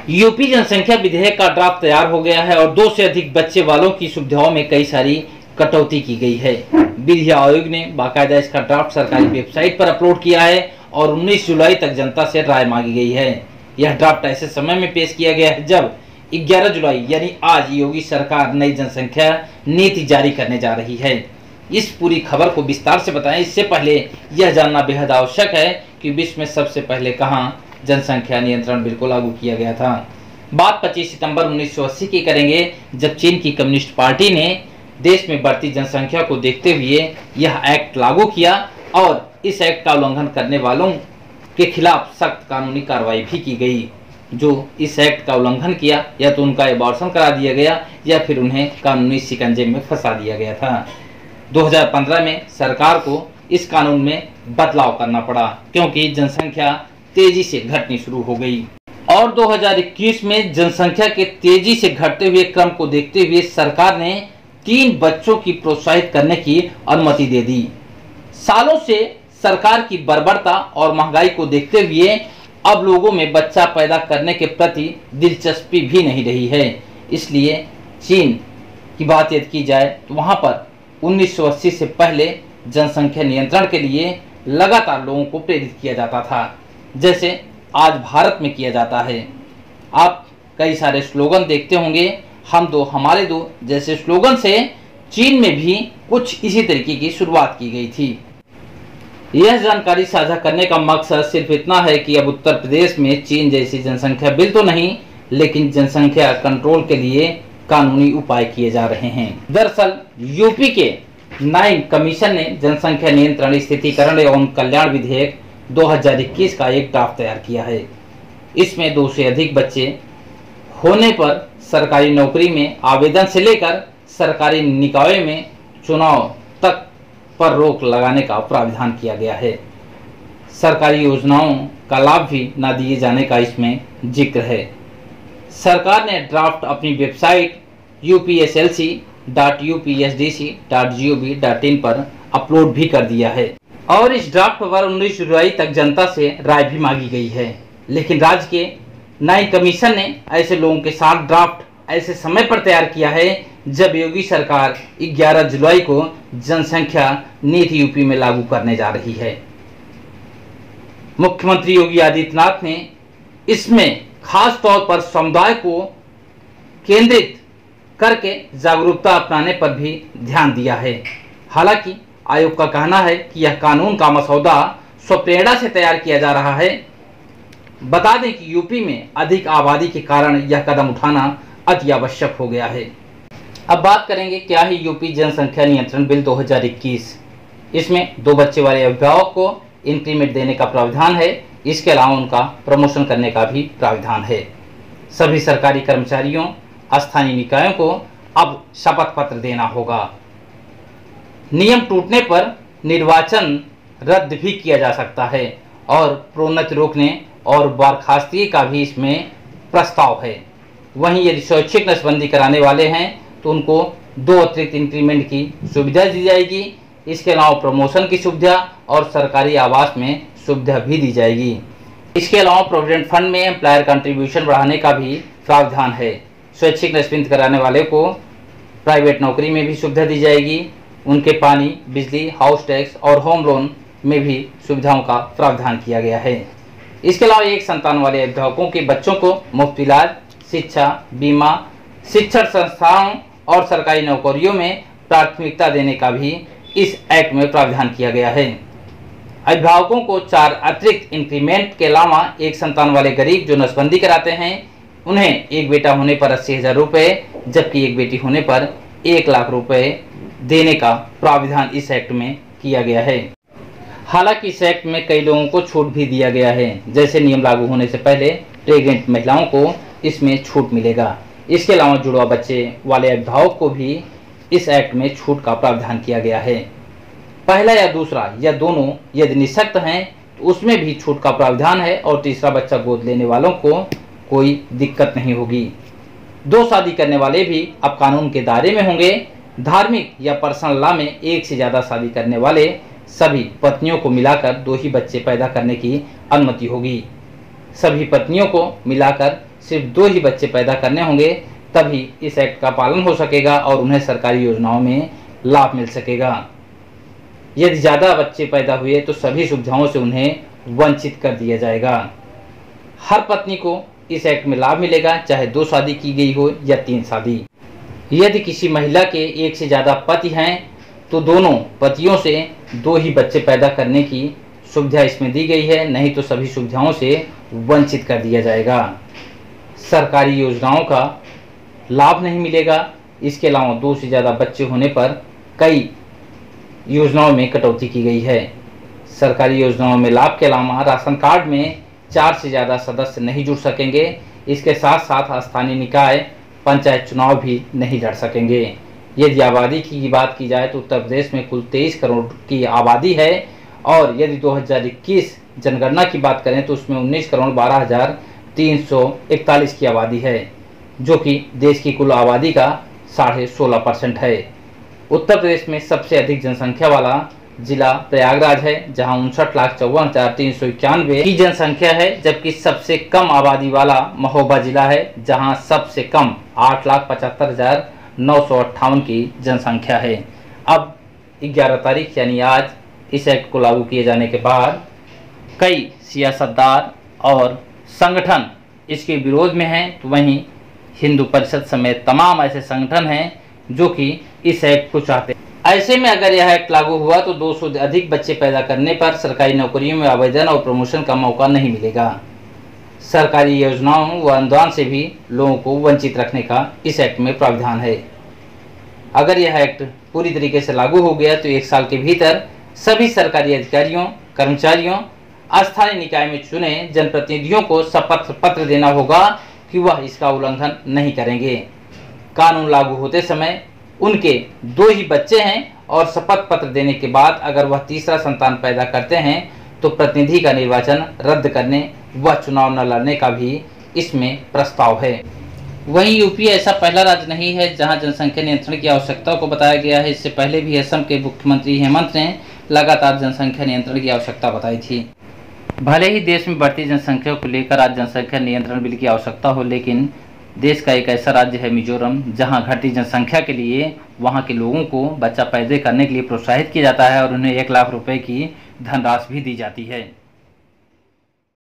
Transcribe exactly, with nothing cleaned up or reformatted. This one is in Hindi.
यूपी जनसंख्या विधेयक का ड्राफ्ट तैयार हो गया है और दो से अधिक बच्चे वालों की सुविधाओं में कई सारी कटौती की गई है। विधि आयोग ने बाकायदा इसका ड्राफ्ट सरकारी वेबसाइट पर अपलोड किया है और उन्नीस जुलाई तक जनता से राय मांगी गई है। यह ड्राफ्ट ऐसे समय में पेश किया गया है जब ग्यारह जुलाई यानी आज योगी सरकार नई जनसंख्या नीति जारी करने जा रही है। इस पूरी खबर को विस्तार से बताएं इससे पहले यह जानना बेहद आवश्यक है कि विश्व में सबसे पहले कहां जनसंख्या नियंत्रण बिल को लागू किया गया था। बात पच्चीस सितंबर उन्नीस सौ अस्सी की करेंगे, जब चीन की कम्युनिस्ट पार्टी ने देश में बढ़ती जनसंख्या को देखते हुए यह एक्ट लागू किया और इस एक्ट का उल्लंघन करने वालों के खिलाफ सख्त कानूनी कार्रवाई भी की गई। जो इस एक्ट का उल्लंघन किया या तो उनका एबॉर्शन करा दिया गया या फिर उन्हें कानूनी शिकंजे में फंसा दिया गया था। दो हज़ार पंद्रह में सरकार को इस कानून में बदलाव करना पड़ा क्योंकि जनसंख्या तेजी से घटनी शुरू हो गई और दो हज़ार इक्कीस में जनसंख्या के तेजी से घटते हुए क्रम को देखते हुए सरकार ने तीन बच्चों की प्रोत्साहित करने की अनुमति दे दी। सालों से सरकार की बर्बरता और महंगाई को देखते हुए अब लोगों में बच्चा पैदा करने के प्रति दिलचस्पी भी नहीं रही है। इसलिए चीन की बात यदि की जाए तो वहां पर उन्नीस सौ अस्सी से पहले जनसंख्या नियंत्रण के लिए लगातार लोगों को प्रेरित किया जाता था, जैसे आज भारत में किया जाता है। आप कई सारे स्लोगन देखते होंगे, हम दो हमारे दो जैसे स्लोगन से चीन में भी कुछ इसी तरीके की शुरुआत की गई थी। यह जानकारी साझा करने का मकसद सिर्फ इतना है कि अब उत्तर प्रदेश में चीन जैसी जनसंख्या बिल तो नहीं, लेकिन जनसंख्या कंट्रोल के लिए कानूनी उपाय किए जा रहे हैं। दरअसल यूपी के नाइन कमीशन ने जनसंख्या नियंत्रण, स्थितीकरण एवं कल्याण विधेयक दो हज़ार इक्कीस का एक ड्राफ्ट तैयार किया है। इसमें दो से अधिक बच्चे होने पर सरकारी नौकरी में आवेदन से लेकर सरकारी निकायों में चुनाव तक पर रोक लगाने का प्रावधान किया गया है। सरकारी योजनाओं का लाभ भी न दिए जाने का इसमें जिक्र है। सरकार ने ड्राफ्ट अपनी website U P S L C dot U P S D C dot G O V dot in पर अपलोड भी कर दिया है और इस ड्राफ्ट पर उन्नीस जुलाई तक जनता से राय भी मांगी गई है। लेकिन राज्य के न्याय कमीशन ने ऐसे लोगों के साथ ड्राफ्ट ऐसे समय पर तैयार किया है जब योगी सरकार ग्यारह जुलाई को जनसंख्या नीति यूपी में लागू करने जा रही है। मुख्यमंत्री योगी आदित्यनाथ ने इसमें खास तौर पर समुदाय को केंद्रित करके जागरूकता अपनाने पर भी ध्यान दिया है। हालांकि आयोग का कहना है कि यह कानून का मसौदा स्वप्रेरणा से तैयार किया जा रहा है। बता दें कि यूपी में अधिक आबादी के कारण यह कदम उठाना अति आवश्यक हो गया है। अब बात करेंगे क्या है यूपी जनसंख्या नियंत्रण बिल दो हज़ार इक्कीस। इसमें दो बच्चे वाले अभिभावक को इंक्रीमेंट देने का प्रावधान है। इसके अलावा उनका प्रमोशन करने का भी प्रावधान है। सभी सरकारी कर्मचारियों, स्थानीय निकायों को अब शपथ पत्र देना होगा। नियम टूटने पर निर्वाचन रद्द भी किया जा सकता है और प्रोन्नति रोकने और बर्खास्तगी का भी इसमें प्रस्ताव है। वहीं यदि स्वैच्छिक नसबंदी कराने वाले हैं तो उनको दो अतिरिक्त इंक्रीमेंट की सुविधा दी जाएगी। इसके अलावा प्रमोशन की सुविधा और सरकारी आवास में सुविधा भी दी जाएगी। इसके अलावा प्रोविडेंट फंड में एम्प्लॉयर कंट्रीब्यूशन बढ़ाने का भी प्रावधान है। स्वैच्छिक नसबंदी कराने वाले को प्राइवेट नौकरी में भी सुविधा दी जाएगी। उनके पानी, बिजली, हाउस टैक्स और होम लोन में भी सुविधाओं का प्रावधान किया गया है। इसके अलावा एक संतान वाले अभिभावकों के बच्चों को मुफ्त इलाज, शिक्षा, बीमा, शिक्षण संस्थाओं और सरकारी नौकरियों में प्राथमिकता देने का भी इस एक्ट में प्रावधान किया गया है। अभिभावकों को चार अतिरिक्त इंक्रीमेंट के अलावा एक संतान वाले गरीब जो नसबंदी कराते हैं उन्हें एक बेटा होने पर अस्सी हजार रुपये जबकि एक बेटी होने पर एक लाख रुपए देने का प्रावधान इस एक्ट में किया गया है। हालांकि इस एक्ट में कई लोगों को छूट भी दिया गया है, जैसे नियम लागू होने से पहले प्रेग्नेंट महिलाओं को इसमें छूट मिलेगा। इसके अलावा जुड़वा बच्चे वाले अभिभावक को भी इस एक्ट में छूट का प्रावधान किया गया है। पहला या दूसरा या दोनों यदि निःशक्त हैं तो उसमें भी छूट का प्रावधान है और तीसरा बच्चा गोद लेने वालों को कोई दिक्कत नहीं होगी। दो शादी करने वाले भी अब कानून के दायरे में होंगे। धार्मिक या पर्सनल लॉ में एक से ज्यादा शादी करने वाले सभी पत्नियों को मिलाकर दो ही बच्चे पैदा करने की अनुमति होगी। सभी पत्नियों को मिलाकर सिर्फ दो ही बच्चे पैदा करने होंगे, तभी इस एक्ट का पालन हो सकेगा और उन्हें सरकारी योजनाओं में लाभ मिल सकेगा। यदि ज़्यादा बच्चे पैदा हुए तो सभी सुविधाओं से उन्हें वंचित कर दिया जाएगा। हर पत्नी को इस एक्ट में लाभ मिलेगा, चाहे दो शादी की गई हो या तीन शादी। यदि किसी महिला के एक से ज़्यादा पति हैं तो दोनों पतियों से दो ही बच्चे पैदा करने की सुविधा इसमें दी गई है, नहीं तो सभी सुविधाओं से वंचित कर दिया जाएगा। सरकारी योजनाओं का लाभ नहीं मिलेगा। इसके अलावा दो से ज़्यादा बच्चे होने पर कई योजनाओं में कटौती की गई है। सरकारी योजनाओं में लाभ के अलावा राशन कार्ड में चार से ज़्यादा सदस्य नहीं जुड़ सकेंगे। इसके साथ साथ स्थानीय निकाय पंचायत चुनाव भी नहीं लड़ सकेंगे। यदि आबादी की बात की जाए तो उत्तर प्रदेश में कुल तेईस करोड़ की आबादी है और यदि दो हज़ार इक्कीस जनगणना की बात करें तो उसमें उन्नीस करोड़ बारह हजार तीन सौ इकतालीस की आबादी है, जो कि देश की कुल आबादी का साढ़े सोलह परसेंट है। उत्तर प्रदेश में सबसे अधिक जनसंख्या वाला जिला प्रयागराज है, जहां उनसठ लाख चौवन हजार तीन सौ इक्यानवे की जनसंख्या है, जबकि सबसे कम आबादी वाला महोबा जिला है, जहां सबसे कम आठ लाख पचहत्तर हजार नौ सौ अट्ठावन की जनसंख्या है। अब ग्यारह तारीख यानी आज इस एक्ट को लागू किए जाने के बाद कई सियासतदार और संगठन इसके विरोध में हैं, तो वहीं हिंदू परिषद समेत तमाम ऐसे संगठन हैं जो कि इस एक्ट को चाहते हैं। ऐसे में अगर यह एक्ट लागू हुआ तो दो सौ अधिक बच्चे पैदा करने पर सरकारी नौकरियों में आवेदन और प्रमोशन का मौका नहीं मिलेगा। सरकारी योजनाओं व अनुदान से भी लोगों को वंचित रखने का इस एक्ट में प्रावधान है। अगर यह एक्ट पूरी तरीके से लागू हो गया तो एक साल के भीतर सभी सरकारी अधिकारियों, कर्मचारियों, स्थानीय निकाय में चुने जनप्रतिनिधियों को शपथ पत्र देना होगा कि वह इसका उल्लंघन नहीं करेंगे। कानून लागू होते समय उनके दो ही बच्चे हैं और शपथ पत्र देने के बाद अगर वह तीसरा संतान पैदा करते हैं तो प्रतिनिधि का निर्वाचन रद्द करने व चुनाव न लड़ने का भी इसमें प्रस्ताव है। वहीं यूपी ऐसा पहला राज्य नहीं है जहां जनसंख्या नियंत्रण की आवश्यकता को बताया गया है। इससे पहले भी असम के मुख्यमंत्री हेमंत ने लगातार जनसंख्या नियंत्रण की आवश्यकता बताई थी। भले ही देश में बढ़ती जनसंख्या को लेकर आज जनसंख्या नियंत्रण बिल की आवश्यकता हो, लेकिन देश का एक ऐसा राज्य है मिजोरम, जहां घटती जनसंख्या के लिए वहां के लोगों को बच्चा पैदा करने के लिए प्रोत्साहित किया जाता है और उन्हें एक लाख रुपए की धनराशि भी दी जाती है।